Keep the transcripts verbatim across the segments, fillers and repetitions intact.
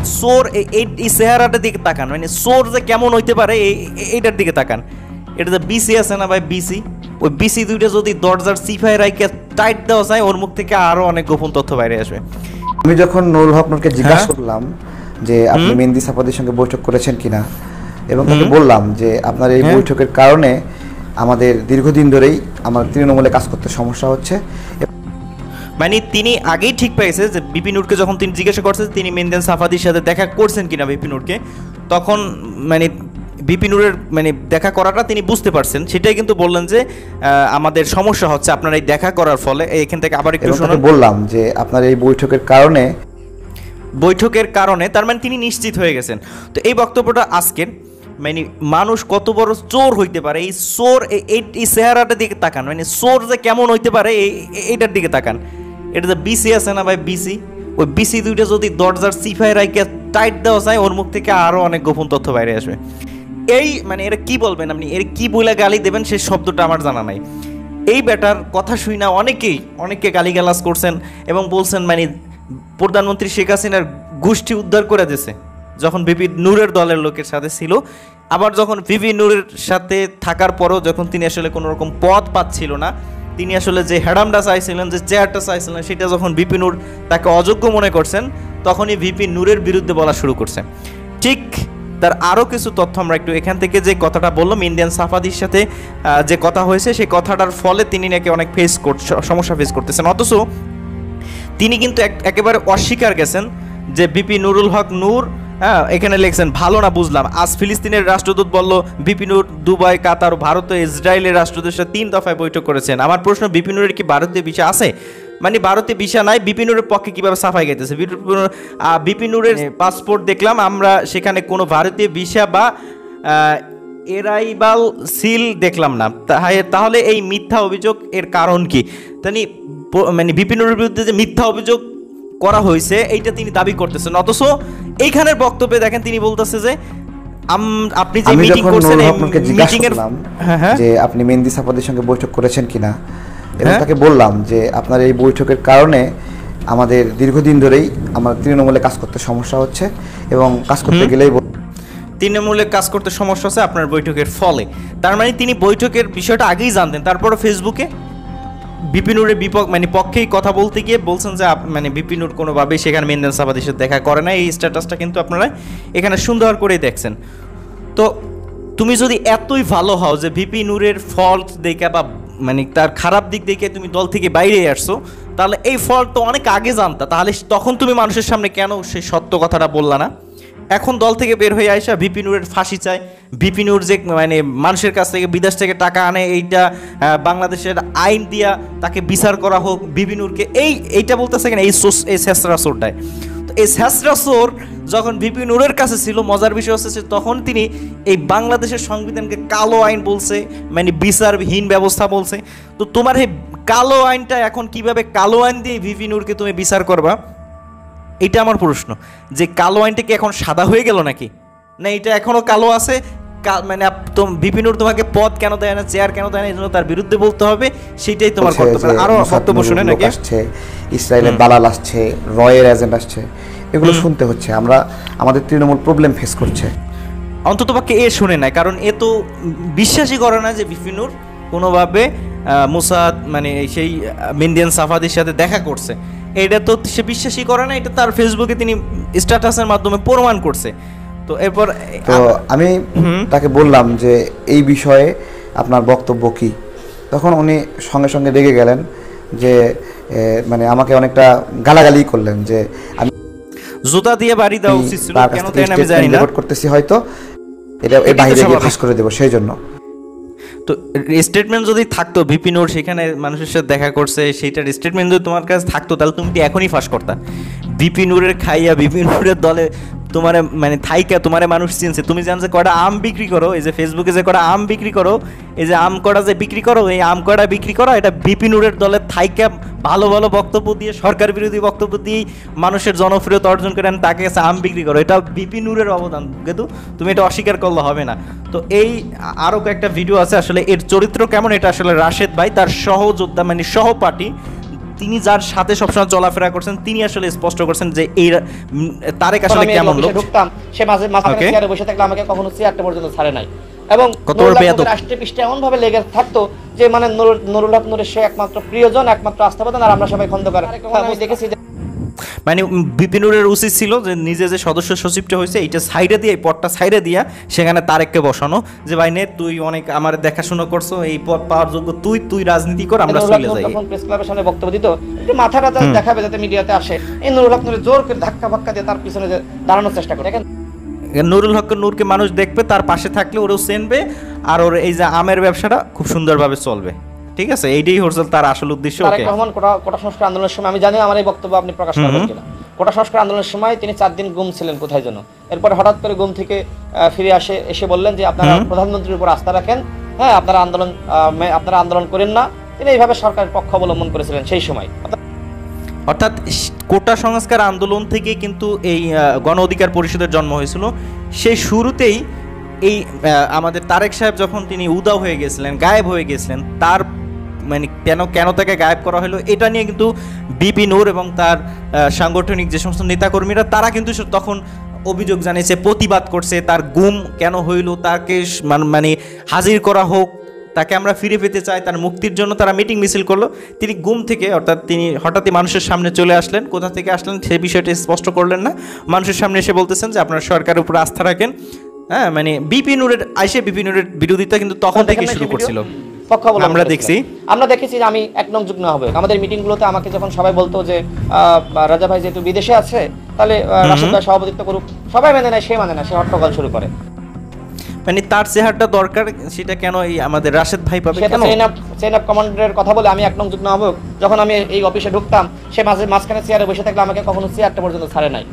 সোর এই চেহারাটার দিকে তাকান, মানে সোর যে কেমন হইতে পারে এইটার দিকে তাকান। এটা যে বিসি আছে না ভাই, বিসি, ওই বিসি দুইটা যদি দরজার সিফাই রাইকে টাইট দেওয়া যায়, ওর মুখ থেকে আরো অনেক গোপন তথ্য বাইরে আসবে। আমি যখন নুরুল হক নূরকে জিজ্ঞাসা করলাম যে আপনি মেহেদী সাফাদির সঙ্গে বৈঠক করেছেন কিনা, এবং তাকে বললাম যে আপনার এই বৈঠকের কারণে আমাদের দীর্ঘদিন ধরেই আমার তৃণমূলে কাজ করতে সমস্যা হচ্ছে, মানে তিনি আগেই ঠিক পেয়েছে যে বিপি নূরকে যখন তিনি জিজ্ঞাসা করছেন তিনি মেহেদী সাফাদির সাথে দেখা করছেন কিনা বিপি নূরকে, তখন মানে বিপি নূরের মানে দেখা করাটা তিনি বুঝতে পারছেন, সেটাই কিন্তু বললেন যে আমাদের সমস্যা হচ্ছে আপনার এই দেখা করার ফলে। এখান থেকে আবার একটু শুনুন। বললাম যে আপনার এই বৈঠকের কারণে বৈঠকের কারণে তার মানে তিনি নিশ্চিত হয়ে গেছেন। তো এই বক্তব্যটা আজকের, মানে মানুষ কত বড় চোর হইতে পারে, এই চোর এই চেহারাটার দিকে তাকান, মানে চোর যে কেমন হইতে পারে এইটার দিকে তাকান। এটা যে বিসি আছে না ভাই, বিসি, ওই বিসি দুইটা যদি দরজার সিফাই রাইকে টাইট দেওয়া যায়, ওর মুখ থেকে আরো অনেক গোপন তথ্য বাইরে আসবে। এই মানে এরা কি বলবেন আপনি, এর কি বলে গালি দেবেন সেই শব্দটা আমার জানা নাই। এই ব্যাটার কথা শুই না অনেকেই অনেককে গালিগালাজ করছেন এবং বলছেন মানে প্রধানমন্ত্রী শেখ হাসিনার গোষ্ঠী উদ্ধার করে দিয়েছে যখন বিপি নূরের দলের লোকের সাথে ছিল। আবার যখন বিপি নূরের সাথে থাকার পরও যখন তিনি আসলে কোনো রকম পদ পাচ্ছিল না, তিনি আসলে যে হ্যাডামটা চাইছিলেন, যে চেয়ারটা চাইছিলেন, সেটা যখন বিপি নূর তাকে অযোগ্য মনে করছেন, তখনই বিপি নূরের বিরুদ্ধে বলা শুরু করছেন। ঠিক তার আরও কিছু তথ্য আমরা একটু এখান থেকে যে কথাটা বললাম ইন্ডিয়ান সাফাদির সাথে যে কথা হয়েছে, সেই কথাটার ফলে তিনি নাকি অনেক ফেস সমস্যা ফেস করতেছেন, অথচ তিনি কিন্তু একেবারে অস্বীকার গেছেন যে বিপি নুরুল হক নূর, হ্যাঁ এখানে লিখছেন ভালো না বুঝলাম, আজ ফিলিস্তিনের রাষ্ট্রদূত বলল বিপি নূর দুবাই, কাতার, ভারত ও ইসরায়েলের রাষ্ট্রদূতের সাথে তিন দফায় বৈঠক করেছেন। আমার প্রশ্ন, বিপি নূরের কি ভারতীয় ভিসা আছে? মানে ভারতীয় ভিসা নাই, বিপি নূরের পক্ষে কিভাবে সাফাই গাইতেছে? বিপি নূরের পাসপোর্ট দেখলাম আমরা, সেখানে কোনো ভারতীয় ভিসা বা এরাইভাল সিল দেখলাম না। তাহলে এই মিথ্যা অভিযোগ এর কারণ কি? তিনি মানে বিপি নূরের বিরুদ্ধে যে মিথ্যা অভিযোগ করা হয়েছে এইটা তিনি দাবি করতেছেন, অথচ এইখানের বক্তব্যে দেখেন তিনি বলতেছে যে আপনি যে মিটিং করছেন, মিটিং এর যে আপনি মেহেদী সাফাদির সঙ্গে বৈঠক করেছেন কিনা, এবং তাকে বললাম যে আপনার এই বৈঠকের কারণে আমাদের দীর্ঘদিন ধরেই আমার তৃণমূলে কাজ করতে সমস্যা হচ্ছে, এবং কাজ করতে গেলেই তৃণমূলে কাজ করতে সমস্যা হচ্ছে আপনার বৈঠকের ফলে। তার মানে তিনি বৈঠকের বিষয়টা আগেই জানতেন, তারপরে ফেসবুকে বিপি নূরের বিপক্ষ মানে পক্ষেই কথা বলতে গিয়ে বলছেন যে মানে বিপি নূর কোনোভাবেই সেখানে মেহেদী সাফাদির সাথে দেখা করে না। এই স্ট্যাটাসটা কিন্তু আপনারা এখানে সুন্দর করে দেখছেন। তো তুমি যদি এতই ভালো হও যে বিপি নূরের ফল্ট দেখে বা মানে তার খারাপ দিক দেখে তুমি দল থেকে বাইরে আসছো, তাহলে এই ফল্ট তো অনেক আগে জানতা, তাহলে তখন তুমি মানুষের সামনে কেন সেই সত্য কথাটা বললা না? এখন দল থেকে বের হয়ে আসা বিপি নূরের ফাঁসি চায়, বিপি নূর যে মানে মানুষের কাছ থেকে বিদেশ থেকে টাকা আনে, এইটা বাংলাদেশের আইন দিয়া তাকে বিচার করা হোক বিপি নূরকে, এই এইটা বলতেছে কেন? এই এই শেষরা চোরটায়। তো এই শেষরা চোর যখন বিপি নূরের কাছে ছিল, মজার বিষয় হচ্ছে তখন তিনি এই বাংলাদেশের সংবিধানকে কালো আইন বলছে, মানে বিচারহীন ব্যবস্থা বলছে। তো তোমার এই কালো আইনটা এখন কিভাবে কালো আইন দিয়ে বিপি নূরকে তুমি বিচার করবা? এটা আমার প্রশ্ন, যে কালো আইনটা কি এখন সাদা হয়ে গেল নাকি, না এটা এখনো কালো আছে? মানে বিপি নূর তোমাকে পদ কেন দেয় না, চেয়ার কেন দেয় না, এই জন্য তার বিরুদ্ধে বলতে হবে, সেটাই তোমার কর্তব্য। আরো বক্তব্য শুনে নাকি আসছে, ইসরায়েলের দালাল আসছে, রয়ের এজেন্ট আসছে, এগুলো শুনতে হচ্ছে। আমরা আমাদের তৃণমূল প্রবলেম ফেস করছে, অন্তত পক্ষে এ শুনে নাই, কারণ এ তো বিশ্বাসই করে না যে বিপি নূর কোনোভাবে মুসাদ মানে সেই মেহেদী সাফাদির সাথে দেখা করছে। এটা তো সে বিশ্বাসই করে না, এটা তার ফেসবুকে তিনি স্ট্যাটাসের মাধ্যমে প্রমাণ করছে। তো এরপর তো আমি তাকে বললাম যে এই বিষয়ে আপনার বক্তব্য কি, তখন উনি সঙ্গে সঙ্গে রেগে গেলেন, যে মানে আমাকে অনেকটা গালাগালি করলেন যে আমি জুতা দিয়ে বাড়ি দেওয়া উচিত ছিল, কেন দেন আমি জানি না, রেকর্ড করতেছি, হয়তো এটা এই বাইরে গিয়ে ফাঁস করে দেব, সেই জন্য। তো স্টেটমেন্ট যদি থাকতো বিপি নূর সেখানে মানুষের সাথে দেখা করছে, সেইটার স্টেটমেন্ট যদি তোমার কাছে থাকতো, তাহলে তুমি এখনই ফাঁস করতা। বিপি নূরের খাইয়া বিপি নূরের দলে তোমার মানে থাইকা তোমার মানুষ চিনছে, তুমি জানো যে কটা আম বিক্রি করো, এই যে ফেসবুকে যে কটা আম বিক্রি করো, এই যে আম কটা যে বিক্রি করো, এই আম কটা বিক্রি করো, এটা বিপি নূরের দলে থাইকা ভালো ভালো বক্তব্য দিয়ে, সরকার বিরোধী বক্তব্য দিয়েই মানুষের জনপ্রিয়তা অর্জন করেন, তাকে কাছে আম বিক্রি করো, এটা বিপি নূরের অবদান, কিন্তু তুমি এটা অস্বীকার করলে হবে না। তো এই আরও কয়েকটা ভিডিও আছে, আসলে এর চরিত্র কেমন এটা আসলে রাশেদ ভাই তার সহযোদ্ধা মানে সহপাঠী তিনি যার সাথে সবসময় চলাফেরা করছেন তিনি আসলে স্পষ্ট করছেন যে এই তারেক আসলে কেমন লোক। ঢুকতাম সে মাঝে মাঝখানে চেয়ারে বসে থাকলে আমাকে কখনো চেয়ারটা পর্যন্ত ছাড়ে নাই, এবং রাষ্ট্রীয় পৃষ্ঠে এমন ভাবে লেগে থাকতো যে মানে নুরুল হক নূরের সে একমাত্র প্রিয়জন, একমাত্র আস্থাবাদন, আর আমরা সবাই খন্দকার। আমি দেখেছি মানে বিপিনুরের উচিত ছিল যে নিজে যে সদস্য সচিবটা হয়েছে এইটা সাইডে দিয়ে, এই পদটা সাইডে দিয়া সেখানে তারেককে বসানো, যে ভাই নে তুই অনেক আমার দেখাশোনা করছো, এই পদ পাওয়ার যোগ্য তুই, তুই রাজনীতি কর, আমরা চলে যাই। তখন প্রেস ক্লাবের সামনে বক্তব্য দিত, একটু মাথাটা দেখাবে যাতে মিডিয়াতে আসে, এই নুরুল হক নূরের জোর করে ধাক্কা ফাক্কা দিয়ে তার পিছনে দাঁড়ানোর চেষ্টা করে। দেখেন নুরুল হক নূরকে মানুষ দেখবে, তার পাশে থাকলে ওরও চেনবে, আর ওর এই যে আমের ব্যবসাটা খুব সুন্দরভাবে চলবে। ঠিক আছে, এইটাই হচ্ছে তার আসল উদ্দেশ্য। তারেক রহমান কোটা কোটা সংস্কার আন্দোলনের সময়, আমি জানি আমার এই বক্তব্য আপনি প্রকাশ করবেন কিনা, কোটা সংস্কার আন্দোলনের সময় তিনি চার দিন গুম ছিলেন কোথায় যেন, এরপরে হঠাৎ করে গুম থেকে ফিরে আসে, এসে বললেন যে আপনারা প্রধানমন্ত্রীর উপর আস্থা রাখেন, হ্যাঁ আপনারা আন্দোলন আপনারা আন্দোলন করেন না। তিনি এইভাবে সরকারের পক্ষ অবলম্বন করেছিলেন সেই সময়। অর্থাৎ কোটা সংস্কার আন্দোলন থেকে কিন্তু এই গণ অধিকার পরিষদের জন্ম হয়েছিল। সেই শুরুতেই এই আমাদের তারেক সাহেব যখন তিনি উদাও হয়ে গেছিলেন, গায়েব হয়ে গেছিলেন, তার মানে কেন কেন তাকে গায়েব করা হলো এটা নিয়ে কিন্তু বিপি নূর এবং তার সাংগঠনিক যে সমস্ত নেতাকর্মীরা তারা কিন্তু তখন অভিযোগ জানিয়েছে, প্রতিবাদ করছে, তার গুম কেন হইল, তাকে মানে হাজির করা হোক, তাকে আমরা ফিরে পেতে চাই, তার মুক্তির জন্য তারা মিটিং মিছিল করলো। তিনি গুম থেকে অর্থাৎ তিনি হঠাৎই মানুষের সামনে চলে আসলেন, কোথা থেকে আসলেন সেই বিষয়টি স্পষ্ট করলেন না, মানুষের সামনে এসে বলতেছেন যে আপনারা সরকারের উপর আস্থা রাখেন। হ্যাঁ মানে বিপি নূরের আইসে বিপি নূরের বিরোধিতা কিন্তু তখন থেকে শুরু করছিল, আমরা দেখছি আমরা দেখেছি যে আমি এক নং যুগ্ম হবে আমাদের মিটিংগুলোতে আমাকে যখন সবাই বলতো যে রাজা ভাই যেহেতু বিদেশে আছে তাহলে রাশেদ ভাই সভাপতিত্ব করুক, সবাই মানে না, সে মানে না, সে হট্টগোল শুরু করে। মানে তার চেহারাটা দরকার, সেটা কেন এই আমাদের রাশেদ ভাই পাবে কেন? চেইন অফ কমান্ডের কথা বলে আমি এক নং যুগ্ম হবে, যখন আমি এই অফিসে ঢুকতাম সে মাঝে মাঝখানে চেয়ারে বসে থাকলে আমাকে কখনো চেয়ারটা পর্যন্ত ছাড়ে নাই,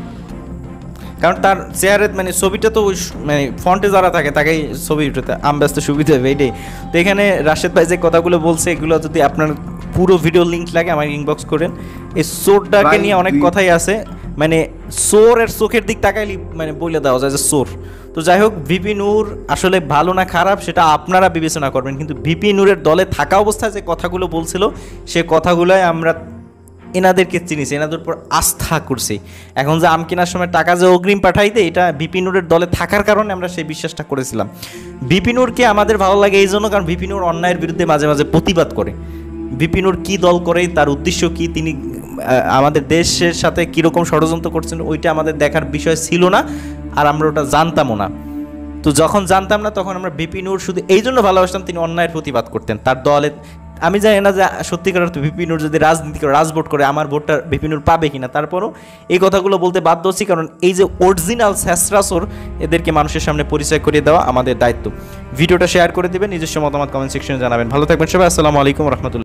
কারণ তার চেয়ারে মানে ছবিটা তো মানে ফন্টে যারা থাকে তাকেই ছবি উঠতে আম ব্যস্ত সুবিধা হবে এইটাই। তো এখানে রাশেদ ভাই যে কথাগুলো বলছে এগুলো যদি আপনার পুরো ভিডিও লিঙ্ক লাগে আমার ইনবক্স করেন। এই চোরটাকে নিয়ে অনেক কথাই আছে, মানে চোরের চোখের দিক তাকাইলে মানে বলে দেওয়া যায় যে চোর। তো যাই হোক, ভিপি নূর আসলে ভালো না খারাপ সেটা আপনারা বিবেচনা করবেন, কিন্তু ভিপি নূরের দলে থাকা অবস্থায় যে কথাগুলো বলছিল সে কথাগুলোই আমরা এনাদেরকে চিনিছি, এনাদের উপর আস্থা করছি। এখন যে আম কেনার সময় টাকা যে অগ্রিম পাঠাইতে, এটা ভিপি নূরের দলে থাকার কারণে আমরা সেই বিশ্বাসটা করেছিলাম। ভিপি নূরকে আমাদের ভালো লাগে এই জন্য কারণ ভিপি নূর অন্যায়ের বিরুদ্ধে মাঝে মাঝে প্রতিবাদ করে। ভিপি নূর কী দল করে, তার উদ্দেশ্য কী, তিনি আমাদের দেশের সাথে কীরকম ষড়যন্ত্র করছেন ওইটা আমাদের দেখার বিষয় ছিল না, আর আমরা ওটা জানতামও না। তো যখন জানতাম না তখন আমরা ভিপি নূর শুধু এই জন্য ভালোবাসতাম, তিনি অন্যায়ের প্রতিবাদ করতেন। তার দলে আমি জানি না যে সত্যিকার অর্থে ভিপি নূর যদি রাজনীতি করে রাজভোট করে আমার ভোটটা ভিপি নূর পাবে কিনা, তারপরও এই কথাগুলো বলতে বাধ্য হচ্ছি কারণ এই যে অরিজিনাল স্যাসরাসোর এদেরকে মানুষের সামনে পরিচয় করিয়ে দেওয়া আমাদের দায়িত্ব। ভিডিওটা শেয়ার করে দেবেন, নিজস্ব মতামত কমেন্ট সেকশনে জানাবেন। ভালো থাকবেন সবাই, আসসালামু আলাইকুম রহমতুল্লাহ।